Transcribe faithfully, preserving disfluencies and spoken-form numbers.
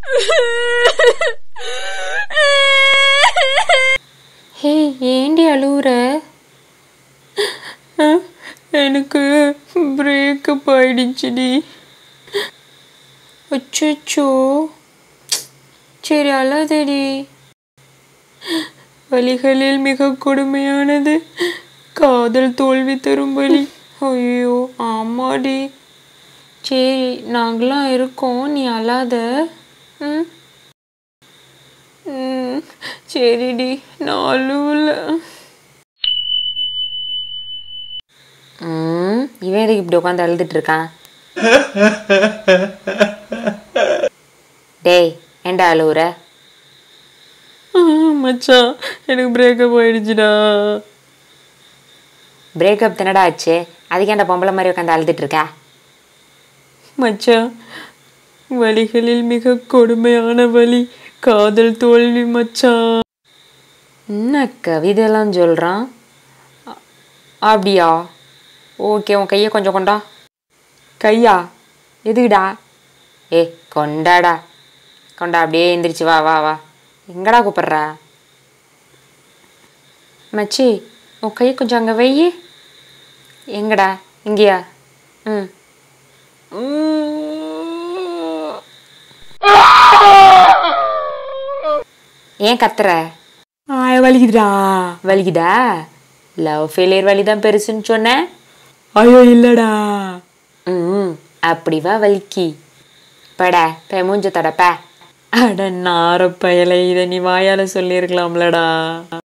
ஹே, ஏண்டி அழுவுற? எனக்கு பிரேக்கப் ஆயிடுச்சுடி. அச்சோ, சரி அழாதடி. வலிகளில் மிக கொடுமையானது காதல் தோல்வி தரும் வலி. ஐயோ ஆமாடி. சரி நாங்களாம் இருக்கோம், நீ அழாத. ம் ம் சரிடி, நான் அழுவல. ம் இவன் எதுக்கு இப்படி உட்காந்து அழுதுட்டு இருக்கான்? டேய், ஏண்டா அழுவுற? மச்சான், எனக்கு பிரேக்கப் ஆயிடுச்சுடா. பிரேக்கப் தானடா ஆச்சு, அதுக்கு ஏன்டா பொம்பளை மாதிரி உட்காந்து அழுதுட்டு இருக்க? மச்சான், வலிகளில் மிக கொடுமையான வலி காதல் தோல்வி மச்சான். என்ன கவிதைலாம் சொல்கிறான்? அப்படியா? ஓகே, உன் கையை கொஞ்சம் கொண்டா. கையா? எதுக்குடா? ஏ கொண்டாடா, கொண்டா. அப்படியே எந்திரிச்சு வா வா வா. எங்கடா கூப்பிட்றா? மச்சி, உன் கையை கொஞ்சம் அங்கே வை. எங்கடா? இங்கேயா? ம் ஏன் கத்துற? வலிக்குதுடா. வலிக்குதா? லவ் ஃபெயிலியர் வலி தான் பெருசுன்னு சொன்னேன். ஐயோ இல்லடா. ம் அப்படி வா வலிக்கி. பட பே மூஞ்ச தடப்ப. அட நார பயலை, இதை நீ வாயால் சொல்லியிருக்கலாம்லடா.